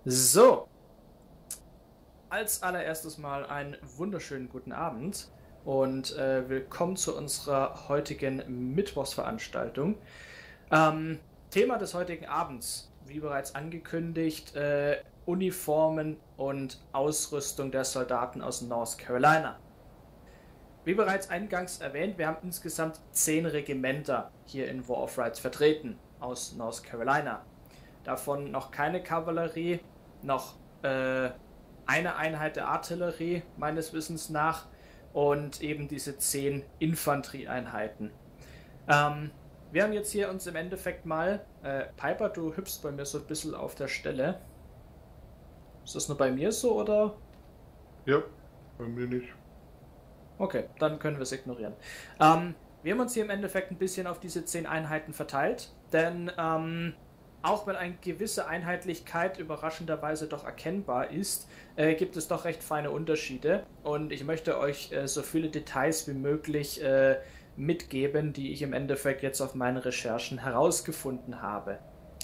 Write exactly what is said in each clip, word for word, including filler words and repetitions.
So, als allererstes mal einen wunderschönen guten Abend und äh, willkommen zu unserer heutigen Mittwochsveranstaltung. Ähm, Thema des heutigen Abends, wie bereits angekündigt, äh, Uniformen und Ausrüstung der Soldaten aus North Carolina. Wie bereits eingangs erwähnt, wir haben insgesamt zehn Regimenter hier in War of Rights vertreten aus North Carolina. Davon noch keine Kavallerie, noch äh, eine Einheit der Artillerie meines Wissens nach und eben diese zehn Infanterieeinheiten. Ähm, wir haben jetzt hier uns im Endeffekt mal, äh, Piper, du hüpfst bei mir so ein bisschen auf der Stelle. Ist das nur bei mir so oder? Ja, bei mir nicht. Okay, dann können wir es ignorieren. Ähm, wir haben uns hier im Endeffekt ein bisschen auf diese zehn Einheiten verteilt, denn ähm, auch wenn eine gewisse Einheitlichkeit überraschenderweise doch erkennbar ist, äh, gibt es doch recht feine Unterschiede und ich möchte euch äh, so viele Details wie möglich äh, mitgeben, die ich im Endeffekt jetzt auf meinen Recherchen herausgefunden habe.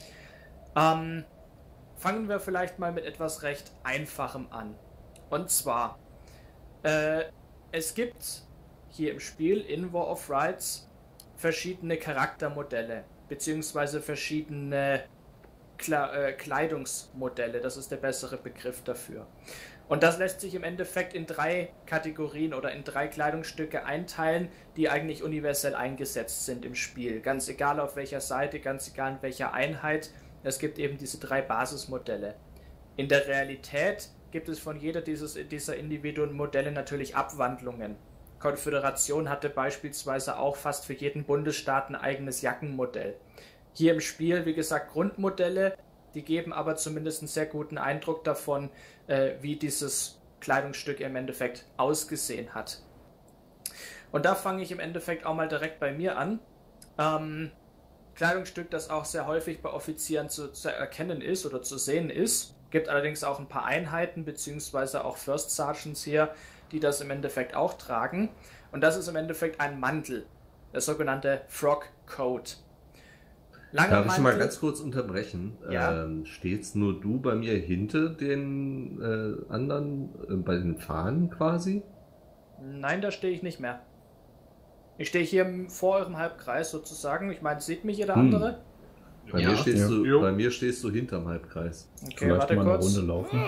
Ähm, fangen wir vielleicht mal mit etwas recht Einfachem an. Und zwar, äh, es gibt hier im Spiel in War of Rights verschiedene Charaktermodelle, beziehungsweise verschiedene Kle äh, Kleidungsmodelle, das ist der bessere Begriff dafür. Und das lässt sich im Endeffekt in drei Kategorien oder in drei Kleidungsstücke einteilen, die eigentlich universell eingesetzt sind im Spiel. Ganz egal auf welcher Seite, ganz egal in welcher Einheit, es gibt eben diese drei Basismodelle. In der Realität gibt es von jeder dieses, dieser individuellen Modelle natürlich Abwandlungen. Konföderation hatte beispielsweise auch fast für jeden Bundesstaat ein eigenes Jackenmodell. Hier im Spiel, wie gesagt, Grundmodelle, die geben aber zumindest einen sehr guten Eindruck davon, äh, wie dieses Kleidungsstück im Endeffekt ausgesehen hat. Und da fange ich im Endeffekt auch mal direkt bei mir an. Ähm, Kleidungsstück, das auch sehr häufig bei Offizieren zu, zu erkennen ist oder zu sehen ist. Gibt allerdings auch ein paar Einheiten beziehungsweise auch First Sergeants hier, die das im Endeffekt auch tragen. Und das ist im Endeffekt ein Mantel, der sogenannte Frog Coat. Langer Darf Mantel. Ich mal ganz kurz unterbrechen? Ja? Ähm, steht's nur du bei mir hinter den äh, anderen, äh, bei den Fahnen quasi? Nein, da stehe ich nicht mehr. Ich stehe hier vor eurem Halbkreis sozusagen. Ich meine, sieht mich jeder hm. andere? Bei, ja. mir stehst ja. du, bei mir stehst du hinterm Halbkreis. Okay, Vielleicht warte mal kurz. Eine Runde laufen.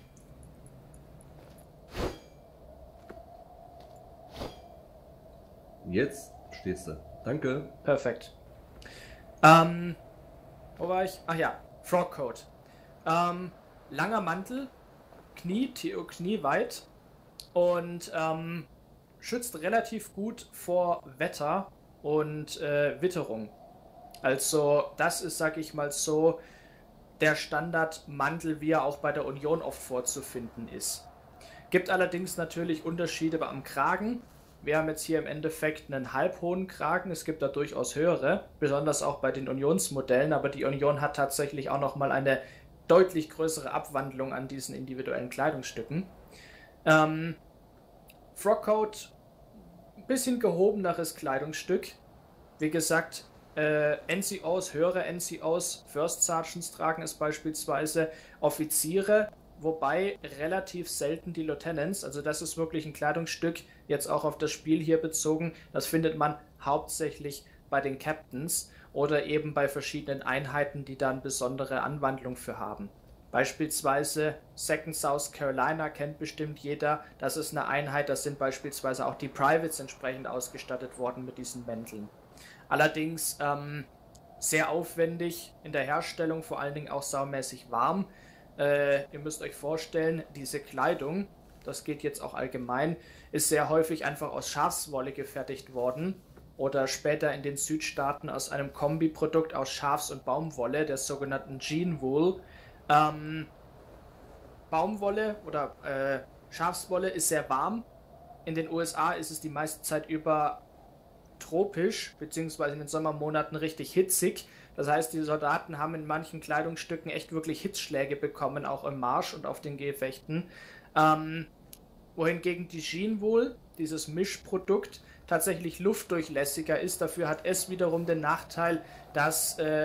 Jetzt stehst du. Danke. Perfekt. Ähm, wo war ich? Ach ja, Frog Coat. Ähm, langer Mantel, Knie, Knie weit und ähm, schützt relativ gut vor Wetter und äh, Witterung. Also das ist, sag ich mal so, der Standardmantel, wie er auch bei der Union oft vorzufinden ist. Gibt allerdings natürlich Unterschiede am Kragen. Wir haben jetzt hier im Endeffekt einen halbhohen Kragen, es gibt da durchaus höhere, besonders auch bei den Unionsmodellen, aber die Union hat tatsächlich auch nochmal eine deutlich größere Abwandlung an diesen individuellen Kleidungsstücken. Ähm, Frogcoat, ein bisschen gehobeneres Kleidungsstück. Wie gesagt, äh, N C Os, höhere N C Os, First Sergeants tragen es beispielsweise, Offiziere, wobei relativ selten die Lieutenants, also das ist wirklich ein Kleidungsstück, jetzt auch auf das Spiel hier bezogen, das findet man hauptsächlich bei den Captains oder eben bei verschiedenen Einheiten, die da eine besondere Anwandlung für haben. Beispielsweise Second South Carolina kennt bestimmt jeder, das ist eine Einheit, das sind beispielsweise auch die Privates entsprechend ausgestattet worden mit diesen Mänteln. Allerdings ähm, sehr aufwendig in der Herstellung, vor allen Dingen auch saumäßig warm. Äh, ihr müsst euch vorstellen, diese Kleidung, das geht jetzt auch allgemein, ist sehr häufig einfach aus Schafswolle gefertigt worden oder später in den Südstaaten aus einem Kombiprodukt aus Schafs- und Baumwolle, der sogenannten Gene Wool. Ähm, Baumwolle oder äh, Schafswolle ist sehr warm. In den U S A ist es die meiste Zeit über tropisch, beziehungsweise in den Sommermonaten richtig hitzig. Das heißt, die Soldaten haben in manchen Kleidungsstücken echt wirklich Hitzschläge bekommen, auch im Marsch und auf den Gefechten. Ähm, wohingegen die Gene Wool, dieses Mischprodukt, tatsächlich luftdurchlässiger ist. Dafür hat es wiederum den Nachteil, dass äh,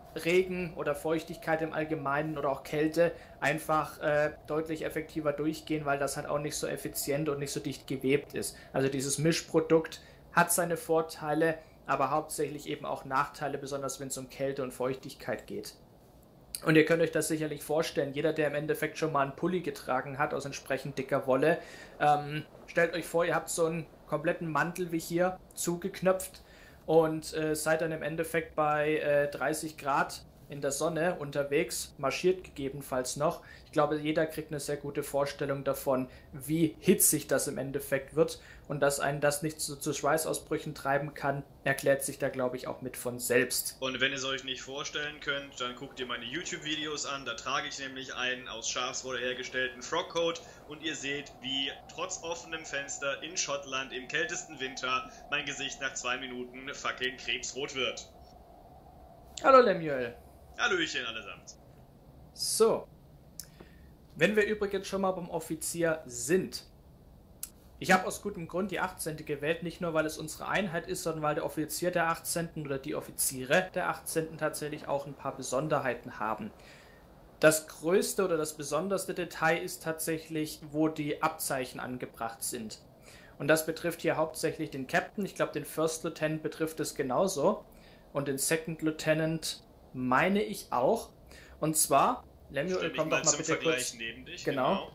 Regen oder Feuchtigkeit im Allgemeinen oder auch Kälte einfach äh, deutlich effektiver durchgehen, weil das halt auch nicht so effizient und nicht so dicht gewebt ist. Also dieses Mischprodukt hat seine Vorteile, aber hauptsächlich eben auch Nachteile, besonders wenn es um Kälte und Feuchtigkeit geht. Und ihr könnt euch das sicherlich vorstellen, jeder, der im Endeffekt schon mal einen Pulli getragen hat aus entsprechend dicker Wolle, ähm, stellt euch vor, ihr habt so einen kompletten Mantel wie hier zugeknöpft und äh, seid dann im Endeffekt bei äh, dreißig Grad in der Sonne unterwegs, marschiert gegebenenfalls noch. Ich glaube, jeder kriegt eine sehr gute Vorstellung davon, wie hitzig das im Endeffekt wird und dass einen das nicht zu, zu Schweißausbrüchen treiben kann, erklärt sich da, glaube ich, auch mit von selbst. Und wenn ihr es euch nicht vorstellen könnt, dann guckt ihr meine YouTube-Videos an, da trage ich nämlich einen aus Schafswolle hergestellten Frogcoat und ihr seht, wie trotz offenem Fenster in Schottland im kältesten Winter mein Gesicht nach zwei Minuten fucking krebsrot wird. Hallo Lemuel. Hallöchen allesamt. So, wenn wir übrigens schon mal beim Offizier sind. Ich habe aus gutem Grund die achtzehnte gewählt, nicht nur weil es unsere Einheit ist, sondern weil der Offizier der achtzehnten oder die Offiziere der achtzehnten tatsächlich auch ein paar Besonderheiten haben. Das größte oder das besonderste Detail ist tatsächlich, wo die Abzeichen angebracht sind. Und das betrifft hier hauptsächlich den Captain, ich glaube den First Lieutenant betrifft es genauso und den Second Lieutenant meine ich auch. Und zwar, Lemuel, komm doch mal bitte kurz. Neben dich, genau. genau.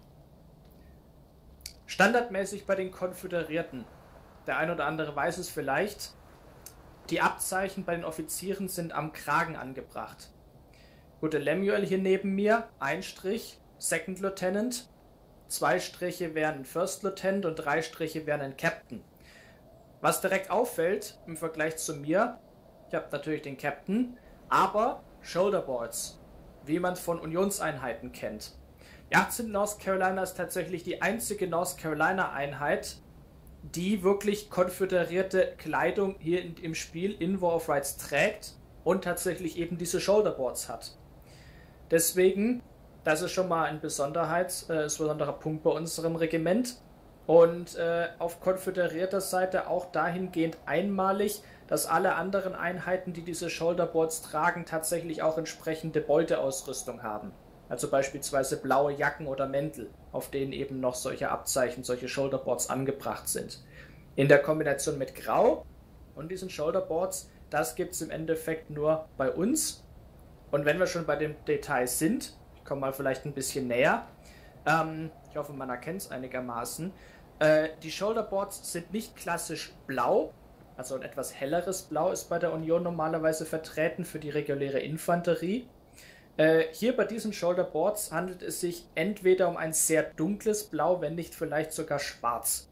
Standardmäßig bei den Konföderierten, der ein oder andere weiß es vielleicht, die Abzeichen bei den Offizieren sind am Kragen angebracht. Gut, der Lemuel hier neben mir, ein Strich, Second Lieutenant, zwei Striche wären ein First Lieutenant und drei Striche wären ein Captain. Was direkt auffällt im Vergleich zu mir, ich habe natürlich den Captain, aber Shoulderboards, wie man es von Unionseinheiten kennt. Die achtzehnte North Carolina ist tatsächlich die einzige North Carolina Einheit, die wirklich konföderierte Kleidung hier in, im Spiel in War of Rights trägt und tatsächlich eben diese Shoulderboards hat. Deswegen, das ist schon mal ein Besonderheit, äh, ein besonderer Punkt bei unserem Regiment. Und äh, auf konföderierter Seite auch dahingehend einmalig, dass alle anderen Einheiten, die diese Shoulderboards tragen, tatsächlich auch entsprechende Beuteausrüstung haben. Also beispielsweise blaue Jacken oder Mäntel, auf denen eben noch solche Abzeichen, solche Shoulderboards angebracht sind. In der Kombination mit Grau und diesen Shoulderboards, das gibt es im Endeffekt nur bei uns. Und wenn wir schon bei den Details sind, ich komme mal vielleicht ein bisschen näher, ähm, ich hoffe, man erkennt es einigermaßen, äh, die Shoulderboards sind nicht klassisch blau, also ein etwas helleres Blau ist bei der Union normalerweise vertreten für die reguläre Infanterie. Äh, hier bei diesen Shoulderboards handelt es sich entweder um ein sehr dunkles Blau, wenn nicht vielleicht sogar schwarz.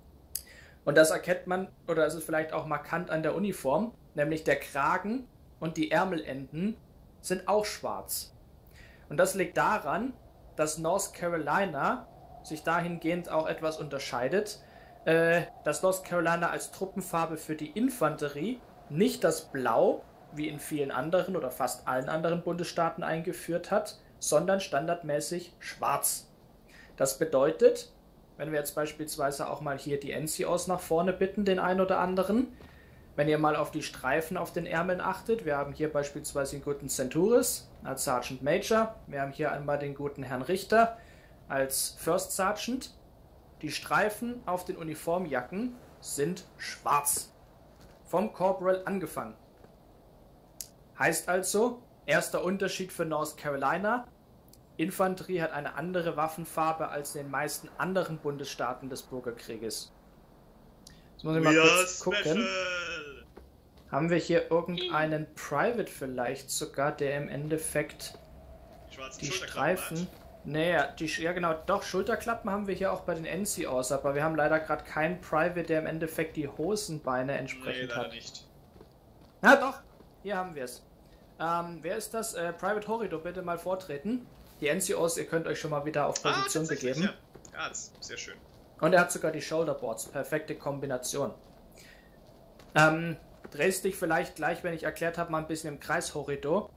Und das erkennt man, oder es ist vielleicht auch markant an der Uniform, nämlich der Kragen und die Ärmelenden sind auch schwarz. Und das liegt daran, dass North Carolina sich dahingehend auch etwas unterscheidet, äh, dass North Carolina als Truppenfarbe für die Infanterie nicht das Blau, wie in vielen anderen oder fast allen anderen Bundesstaaten eingeführt hat, sondern standardmäßig schwarz. Das bedeutet, wenn wir jetzt beispielsweise auch mal hier die N C Os nach vorne bitten, den einen oder anderen, wenn ihr mal auf die Streifen auf den Ärmeln achtet, wir haben hier beispielsweise den guten Centuris als Sergeant Major, wir haben hier einmal den guten Herrn Richter als First Sergeant. Die Streifen auf den Uniformjacken sind schwarz. Vom Corporal angefangen. Heißt also, erster Unterschied für North Carolina, Infanterie hat eine andere Waffenfarbe als in den meisten anderen Bundesstaaten des Bürgerkrieges. Jetzt muss ich mal kurz gucken. Haben wir hier irgendeinen Private vielleicht sogar, der im Endeffekt die Streifen... Nee, die, ja genau, doch, Schulterklappen haben wir hier auch bei den N C Os, aber wir haben leider gerade keinen Private, der im Endeffekt die Hosenbeine entsprechend nee, hat. Nicht. Na doch, hier haben wir es. Ähm, wer ist das? Äh, Private Horido, bitte mal vortreten. Die N C Os, ihr könnt euch schon mal wieder auf Position ah, begeben. Ja. Ja, das ist sehr schön. Und er hat sogar die Shoulderboards, perfekte Kombination. Ähm, drehst dich vielleicht gleich, wenn ich erklärt habe, mal ein bisschen im Kreis, Horido.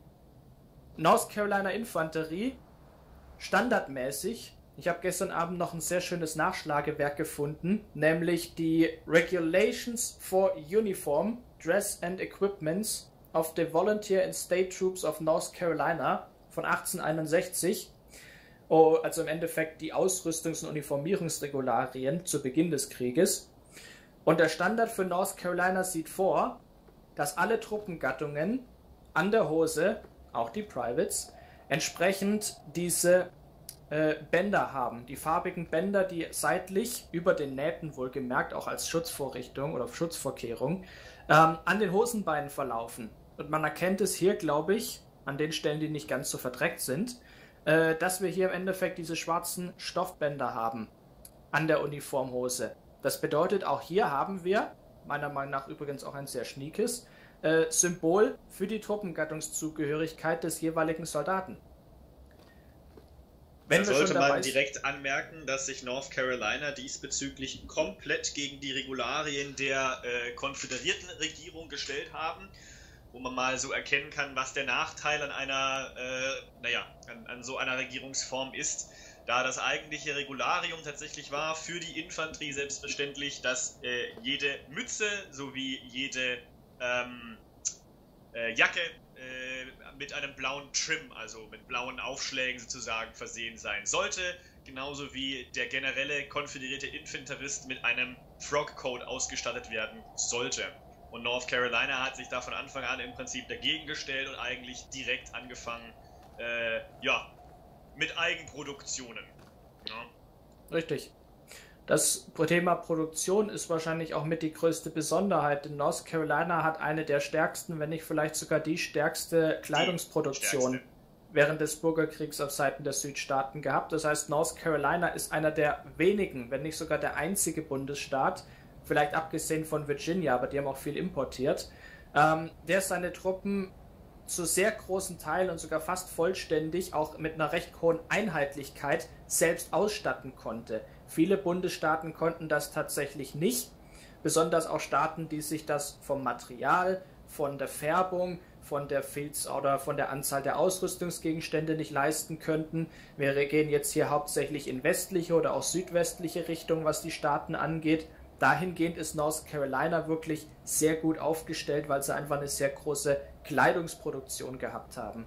North Carolina Infanterie, standardmäßig, ich habe gestern Abend noch ein sehr schönes Nachschlagewerk gefunden, nämlich die Regulations for Uniform, Dress and Equipments of the Volunteer and State Troops of North Carolina von achtzehnhunderteinundsechzig. Oh, also im Endeffekt die Ausrüstungs- und Uniformierungsregularien zu Beginn des Krieges. Und der Standard für North Carolina sieht vor, dass alle Truppengattungen an der Hose, auch die Privates, entsprechend diese äh, Bänder haben. Die farbigen Bänder, die seitlich über den Nähten wohlgemerkt, auch als Schutzvorrichtung oder Schutzvorkehrung, ähm, an den Hosenbeinen verlaufen. Und man erkennt es hier, glaube ich, an den Stellen, die nicht ganz so verdreckt sind, äh, dass wir hier im Endeffekt diese schwarzen Stoffbänder haben an der Uniformhose. Das bedeutet, auch hier haben wir, meiner Meinung nach übrigens auch ein sehr schniekes, äh, Symbol für die Truppengattungszugehörigkeit des jeweiligen Soldaten. Wenn da sollte man direkt anmerken, dass sich North Carolina diesbezüglich komplett gegen die Regularien der äh, konföderierten Regierung gestellt haben, wo man mal so erkennen kann, was der Nachteil an einer, äh, naja, an, an so einer Regierungsform ist, da das eigentliche Regularium tatsächlich war für die Infanterie selbstverständlich, dass äh, jede Mütze sowie jede ähm, äh, Jacke äh, mit einem blauen Trim, also mit blauen Aufschlägen sozusagen versehen sein sollte, genauso wie der generelle konföderierte Infanterist mit einem Frog-Coat ausgestattet werden sollte. Und North Carolina hat sich da von Anfang an im Prinzip dagegen gestellt und eigentlich direkt angefangen, äh, ja, mit Eigenproduktionen. Ja. Richtig. Das Thema Produktion ist wahrscheinlich auch mit die größte Besonderheit, denn North Carolina hat eine der stärksten, wenn nicht vielleicht sogar die stärkste Kleidungsproduktion die stärkste. während des Bürgerkriegs auf Seiten der Südstaaten gehabt. Das heißt, North Carolina ist einer der wenigen, wenn nicht sogar der einzige Bundesstaat, vielleicht abgesehen von Virginia, aber die haben auch viel importiert, ähm, der seine Truppen zu sehr großen Teilen und sogar fast vollständig auch mit einer recht hohen Einheitlichkeit selbst ausstatten konnte. Viele Bundesstaaten konnten das tatsächlich nicht, besonders auch Staaten, die sich das vom Material, von der Färbung, von der Filz oder von der Anzahl der Ausrüstungsgegenstände nicht leisten könnten. Wir gehen jetzt hier hauptsächlich in westliche oder auch südwestliche Richtung, was die Staaten angeht. Dahingehend ist North Carolina wirklich sehr gut aufgestellt, weil sie einfach eine sehr große Kleidungsproduktion gehabt haben.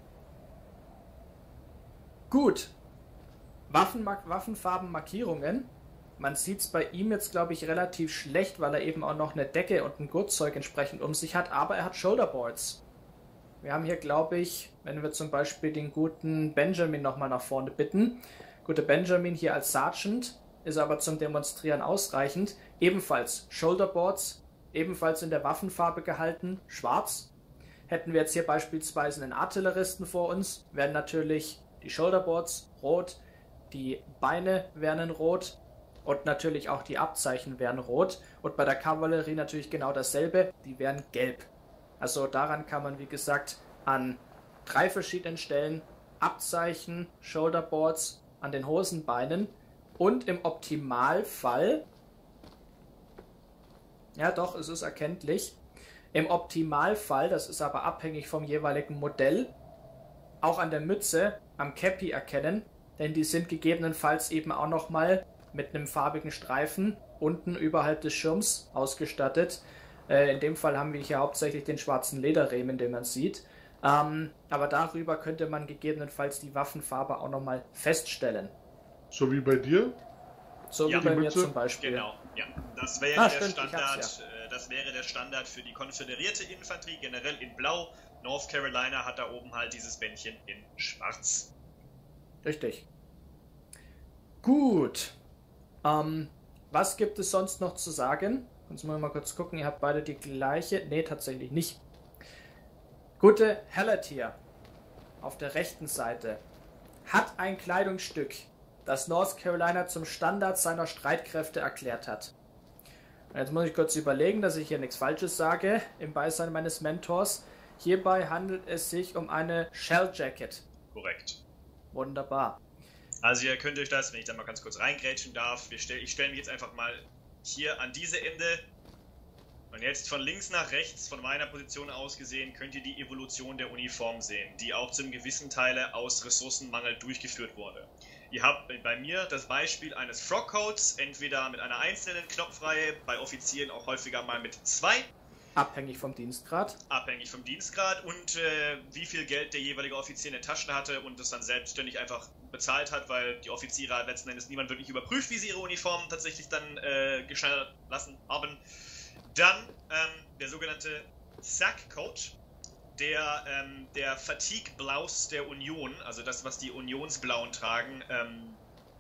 Gut. Waffen, Waffenfarbenmarkierungen. Man sieht es bei ihm jetzt, glaube ich, relativ schlecht, weil er eben auch noch eine Decke und ein Gurtzeug entsprechend um sich hat, aber er hat Shoulderboards. Wir haben hier, glaube ich, wenn wir zum Beispiel den guten Benjamin nochmal nach vorne bitten, gute Benjamin hier als Sergeant, ist aber zum Demonstrieren ausreichend, ebenfalls Shoulderboards, ebenfalls in der Waffenfarbe gehalten, schwarz. Hätten wir jetzt hier beispielsweise einen Artilleristen vor uns, wären natürlich die Shoulderboards rot, die Beine wären rot und natürlich auch die Abzeichen wären rot. Und bei der Kavallerie natürlich genau dasselbe, die wären gelb. Also daran kann man, wie gesagt, an drei verschiedenen Stellen Abzeichen, Shoulderboards an den Hosenbeinen und im Optimalfall, ja doch, es ist erkenntlich, im Optimalfall, das ist aber abhängig vom jeweiligen Modell, auch an der Mütze, am Cappy erkennen, denn die sind gegebenenfalls eben auch nochmal mit einem farbigen Streifen unten überhalb des Schirms ausgestattet. Äh, in dem Fall haben wir hier hauptsächlich den schwarzen Lederriemen, den man sieht. Ähm, aber darüber könnte man gegebenenfalls die Waffenfarbe auch nochmal feststellen. So wie bei dir? So ja, wie bei mir Mütze? zum Beispiel. Genau, ja. Das wäre Ah, der stimmt, Standard, ich hab's, ja. äh, das wäre der Standard für die konföderierte Infanterie, generell in Blau. North Carolina hat da oben halt dieses Bändchen in Schwarz. Richtig. Gut. Ähm, was gibt es sonst noch zu sagen? Jetzt müssen wir mal kurz gucken, ihr habt beide die gleiche. Nee, tatsächlich nicht. Gute Hallertier auf der rechten Seite hat ein Kleidungsstück, das North Carolina zum Standard seiner Streitkräfte erklärt hat. Und jetzt muss ich kurz überlegen, dass ich hier nichts Falsches sage im Beisein meines Mentors. Hierbei handelt es sich um eine Shell Jacket. Korrekt. Wunderbar. Also ihr könnt euch das, wenn ich da mal ganz kurz reingrätschen darf, wir stell, ich stelle mich jetzt einfach mal hier an diese Ende und jetzt von links nach rechts, von meiner Position aus gesehen, könnt ihr die Evolution der Uniform sehen, die auch zum gewissen Teile aus Ressourcenmangel durchgeführt wurde. Ihr habt bei mir das Beispiel eines Frogcoats, entweder mit einer einzelnen Knopfreihe, bei Offizieren auch häufiger mal mit zwei. Abhängig vom Dienstgrad. Abhängig vom Dienstgrad und äh, wie viel Geld der jeweilige Offizier in der Tasche hatte und das dann selbstständig einfach bezahlt hat, weil die Offiziere letzten Endes niemand wirklich überprüft, wie sie ihre Uniformen tatsächlich dann äh, geschneidert lassen haben. Dann ähm, der sogenannte Sack-Coat, der ähm, der Fatigue-Blouse der Union, also das, was die Unionsblauen tragen, ähm,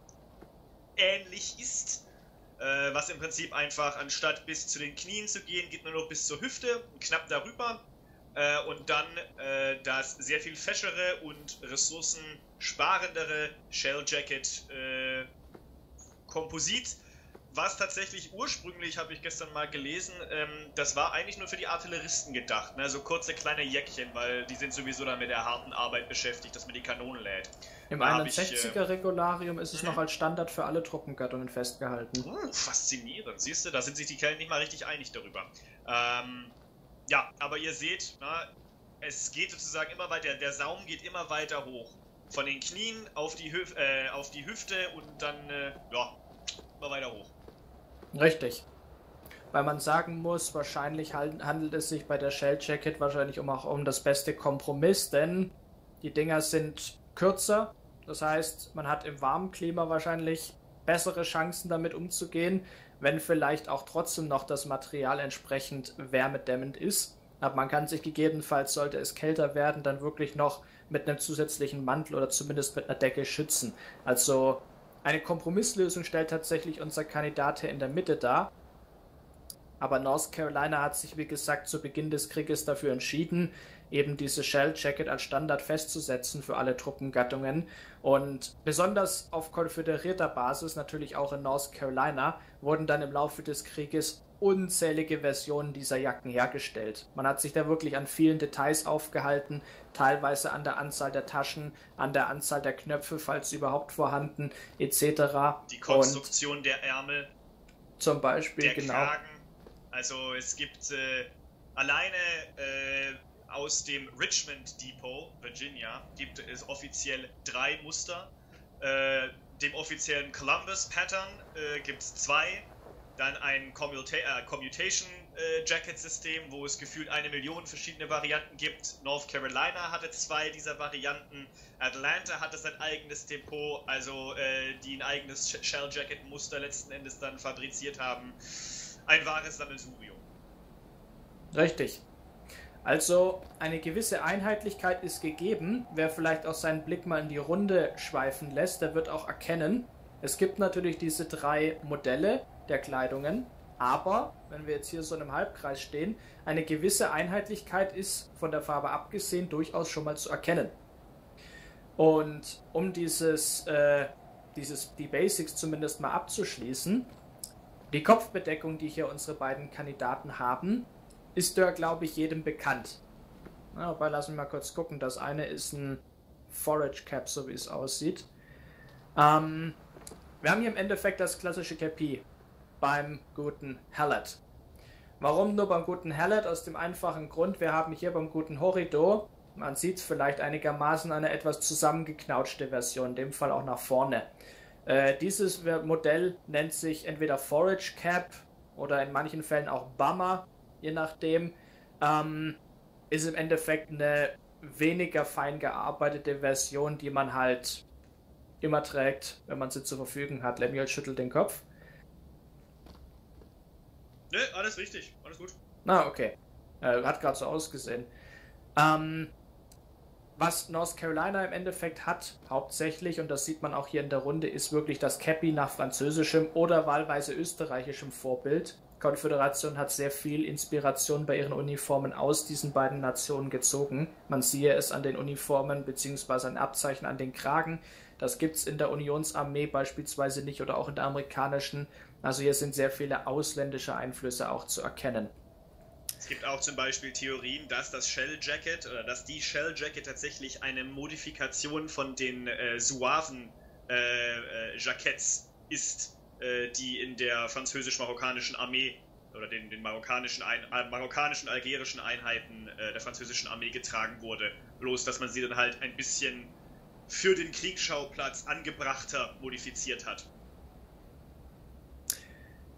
ähnlich ist. Äh, was im Prinzip einfach, anstatt bis zu den Knien zu gehen, geht nur noch bis zur Hüfte, knapp darüber. Äh, und dann äh, das sehr viel feschere und ressourcensparendere Shell Jacket äh, Komposit, was tatsächlich ursprünglich, habe ich gestern mal gelesen, ähm, das war eigentlich nur für die Artilleristen gedacht, ne? So kurze kleine Jäckchen, weil die sind sowieso dann mit der harten Arbeit beschäftigt, dass man die Kanonen lädt. Im einundsechziger Regularium ist es noch als Standard für alle Truppengattungen festgehalten. Uh, faszinierend, siehst du, da sind sich die Kerlen nicht mal richtig einig darüber. Ähm, ja, aber ihr seht, na, es geht sozusagen immer weiter, der Saum geht immer weiter hoch. Von den Knien auf die, Hüf äh, auf die Hüfte und dann, äh, ja, immer weiter hoch. Richtig. Weil man sagen muss, wahrscheinlich handelt es sich bei der Shell Jacket wahrscheinlich um auch um das beste Kompromiss, denn die Dinger sind kürzer. Das heißt, man hat im warmen Klima wahrscheinlich bessere Chancen damit umzugehen, wenn vielleicht auch trotzdem noch das Material entsprechend wärmedämmend ist. Aber man kann sich gegebenenfalls, sollte es kälter werden, dann wirklich noch mit einem zusätzlichen Mantel oder zumindest mit einer Decke schützen. Also eine Kompromisslösung stellt tatsächlich unser Kandidat hier in der Mitte dar. Aber North Carolina hat sich, wie gesagt, zu Beginn des Krieges dafür entschieden, eben diese Shell Jacket als Standard festzusetzen für alle Truppengattungen. Und besonders auf konföderierter Basis, natürlich auch in North Carolina, wurden dann im Laufe des Krieges unzählige Versionen dieser Jacken hergestellt. Man hat sich da wirklich an vielen Details aufgehalten, teilweise an der Anzahl der Taschen, an der Anzahl der Knöpfe, falls überhaupt vorhanden, et cetera. Die Konstruktion Und der Ärmel, zum Beispiel, der genau. Kragen. Also es gibt äh, alleine äh, aus dem Richmond Depot, Virginia, gibt es offiziell drei Muster. Äh, dem offiziellen Columbus Pattern äh, gibt es zwei. Dann ein Commuta äh, Commutation äh, Jacket System, wo es gefühlt eine Million verschiedene Varianten gibt. North Carolina hatte zwei dieser Varianten. Atlanta hatte sein eigenes Depot, also äh, die ein eigenes Shell Jacket Muster letzten Endes dann fabriziert haben. Ein wahres Sammelsurium. Richtig. Also eine gewisse Einheitlichkeit ist gegeben. Wer vielleicht auch seinen Blick mal in die Runde schweifen lässt, der wird auch erkennen, es gibt natürlich diese drei Modelle der Kleidungen, aber, wenn wir jetzt hier so in einem Halbkreis stehen, eine gewisse Einheitlichkeit ist von der Farbe abgesehen durchaus schon mal zu erkennen. Und um dieses, äh, dieses, die Basics zumindest mal abzuschließen, die Kopfbedeckung, die hier unsere beiden Kandidaten haben, ist da, glaube ich, jedem bekannt. Na, wobei, lassen wir mal kurz gucken. Das eine ist ein Forage Cap, so wie es aussieht. Ähm, wir haben hier im Endeffekt das klassische Capi beim guten Hallett. Warum nur beim guten Hallett? Aus dem einfachen Grund, wir haben hier beim guten Horido, man sieht es vielleicht einigermaßen, eine etwas zusammengeknautschte Version, in dem Fall auch nach vorne. Äh, dieses Modell nennt sich entweder Forage Cap oder in manchen Fällen auch Bummer, je nachdem. Ähm, ist im Endeffekt eine weniger fein gearbeitete Version, die man halt immer trägt, wenn man sie zur Verfügung hat. Lemuel schüttelt den Kopf. Ne, alles richtig, alles gut. Na, okay. Äh, hat gerade so ausgesehen. Ähm, was North Carolina im Endeffekt hat, hauptsächlich, und das sieht man auch hier in der Runde, ist wirklich das Cappy nach französischem oder wahlweise österreichischem Vorbild. Die Konföderation hat sehr viel Inspiration bei ihren Uniformen aus diesen beiden Nationen gezogen. Man siehe es an den Uniformen bzw. an Abzeichen an den Kragen. Das gibt es in der Unionsarmee beispielsweise nicht oder auch in der amerikanischen. Also hier sind sehr viele ausländische Einflüsse auch zu erkennen. Es gibt auch zum Beispiel Theorien, dass das Shell Jacket oder dass die Shell Jacket tatsächlich eine Modifikation von den äh, Zouaven äh, äh, Jacketts ist, äh, die in der französisch-marokkanischen Armee oder den, den marokkanischen, Ein äh, marokkanischen algerischen Einheiten äh, der französischen Armee getragen wurde. Bloß, dass man sie dann halt ein bisschen für den Kriegsschauplatz angebrachter modifiziert hat.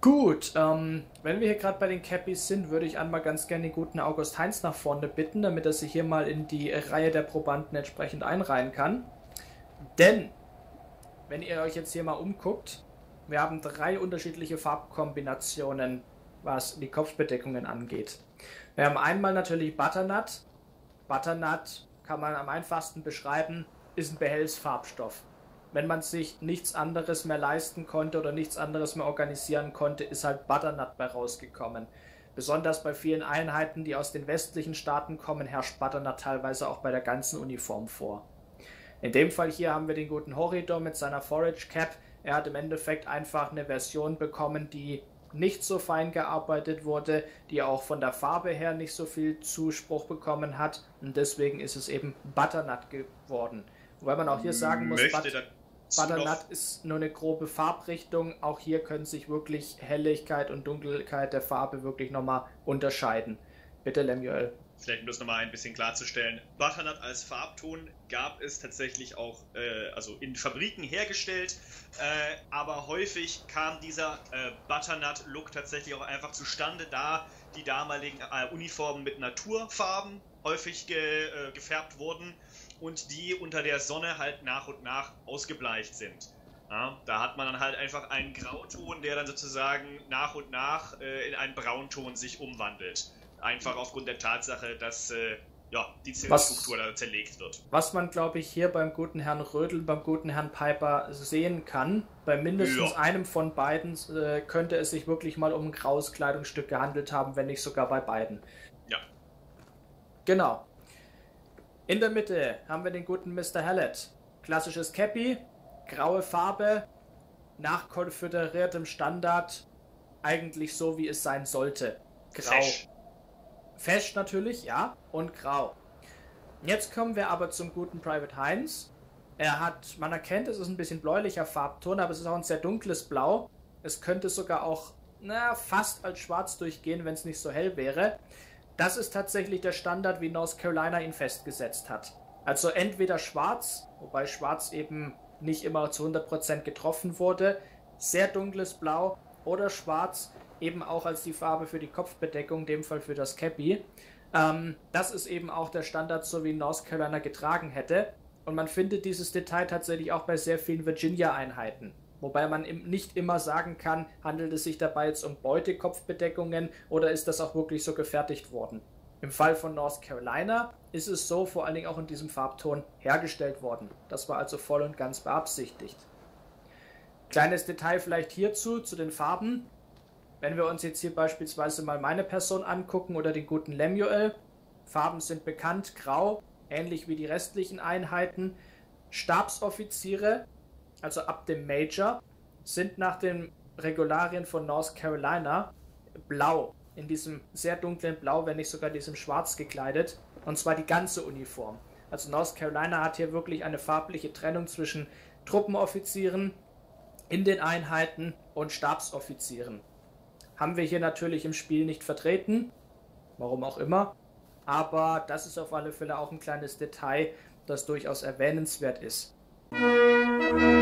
Gut, ähm, wenn wir hier gerade bei den Cappies sind, würde ich einmal ganz gerne den guten August Heinz nach vorne bitten, damit er sich hier mal in die Reihe der Probanden entsprechend einreihen kann. Denn, wenn ihr euch jetzt hier mal umguckt, wir haben drei unterschiedliche Farbkombinationen, was die Kopfbedeckungen angeht. Wir haben einmal natürlich Butternut. Butternut kann man am einfachsten beschreiben, ist ein Behelfsfarbstoff. Wenn man sich nichts anderes mehr leisten konnte oder nichts anderes mehr organisieren konnte, ist halt Butternut bei rausgekommen. Besonders bei vielen Einheiten, die aus den westlichen Staaten kommen, herrscht Butternut teilweise auch bei der ganzen Uniform vor. In dem Fall hier haben wir den guten Horridor mit seiner Forage Cap. Er hat im Endeffekt einfach eine Version bekommen, die nicht so fein gearbeitet wurde, die auch von der Farbe her nicht so viel Zuspruch bekommen hat. Und deswegen ist es eben Butternut geworden. Wobei man auch hier sagen muss, But Butternut ist nur eine grobe Farbrichtung. Auch hier können sich wirklich Helligkeit und Dunkelheit der Farbe wirklich nochmal unterscheiden. Bitte, Lemuel. Vielleicht um das nochmal ein bisschen klarzustellen. Butternut als Farbton gab es tatsächlich auch äh, also in Fabriken hergestellt, äh, aber häufig kam dieser äh, Butternut-Look tatsächlich auch einfach zustande, da die damaligen äh, Uniformen mit Naturfarben häufig ge, äh, gefärbt wurden und die unter der Sonne halt nach und nach ausgebleicht sind. Ja, da hat man dann halt einfach einen Grauton, der dann sozusagen nach und nach äh, in einen Braunton sich umwandelt. Einfach aufgrund der Tatsache, dass äh, ja, die Zellstruktur da zerlegt wird. Was man, glaube ich, hier beim guten Herrn Rödel, beim guten Herrn Piper sehen kann, bei mindestens ja. einem von beiden äh, könnte es sich wirklich mal um ein graues Kleidungsstück gehandelt haben, wenn nicht sogar bei beiden. Ja. Genau. In der Mitte haben wir den guten Mister Hallett. Klassisches Cappy, graue Farbe, nach konföderiertem Standard, eigentlich so, wie es sein sollte. Grau. Fesch. Fesch natürlich, ja, und grau. Jetzt kommen wir aber zum guten Private Heinz. Er hat, man erkennt, es ist ein bisschen bläulicher Farbton, aber es ist auch ein sehr dunkles Blau. Es könnte sogar auch, na, fast als schwarz durchgehen, wenn es nicht so hell wäre. Das ist tatsächlich der Standard, wie North Carolina ihn festgesetzt hat. Also entweder schwarz, wobei schwarz eben nicht immer zu hundert Prozent getroffen wurde, sehr dunkles Blau, oder schwarz, eben auch als die Farbe für die Kopfbedeckung, in dem Fall für das Cappy. Ähm, das ist eben auch der Standard, so wie North Carolina getragen hätte. Und man findet dieses Detail tatsächlich auch bei sehr vielen Virginia-Einheiten. Wobei man nicht immer sagen kann, handelt es sich dabei jetzt um Beutekopfbedeckungen oder ist das auch wirklich so gefertigt worden. Im Fall von North Carolina ist es so vor allen Dingen auch in diesem Farbton hergestellt worden. Das war also voll und ganz beabsichtigt. Kleines Detail vielleicht hierzu, zu den Farben. Wenn wir uns jetzt hier beispielsweise mal meine Person angucken oder den guten Lemuel. Farben sind bekannt, grau, ähnlich wie die restlichen Einheiten. Stabsoffiziere, also ab dem Major, sind nach den Regularien von North Carolina blau. In diesem sehr dunklen Blau, wenn nicht sogar diesem Schwarz gekleidet. Und zwar die ganze Uniform. Also North Carolina hat hier wirklich eine farbliche Trennung zwischen Truppenoffizieren in den Einheiten und Stabsoffizieren. Haben wir hier natürlich im Spiel nicht vertreten, warum auch immer, aber das ist auf alle Fälle auch ein kleines Detail, das durchaus erwähnenswert ist.